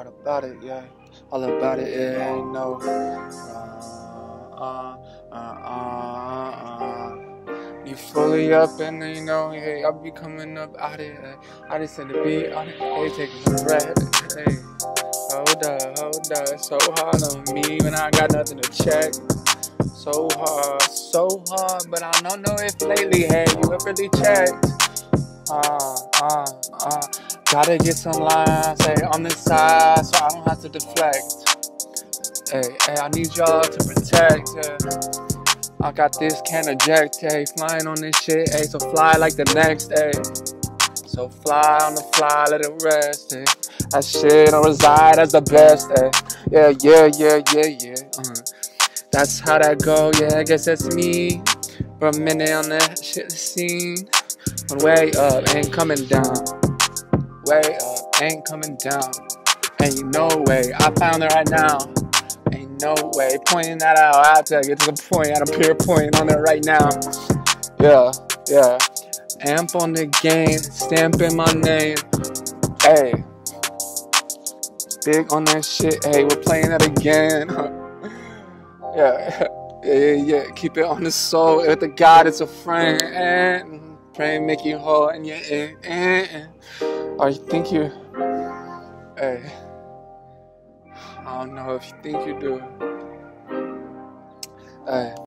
about it, yeah. All about it, yeah, ain't no. You fully up and you know, hey, I'll be coming up out it. I just said to be on it, hey, taking a breath, hey. Hold up, it's so hard on me when I got nothing to check. So hard, but I don't know if lately, hey, you have really checked. Gotta get some lines, hey, on the side, so I don't have to deflect. Hey, I need y'all to protect, yeah. I got this, can't eject, hey, flying on this shit, hey, so fly like the next, hey. So fly on the fly, let it rest, hey. That shit don't reside as the best, hey. Yeah. That's how that go, yeah, I guess that's me. For a minute on that shit scene. But way up, ain't coming down. Way up, ain't coming down. Ain't no way, I found it right now. Ain't no way, pointing that out, I have to get to the point, I don't pinpoint on it right now. Yeah. Amp on the game, stamping my name. Hey. Big on that shit, hey, we're playing that again. Yeah. Keep it on the soul. With the God, it's a friend. And pray and make you whole. And or you think you, hey, I don't know if you think you do. Hey.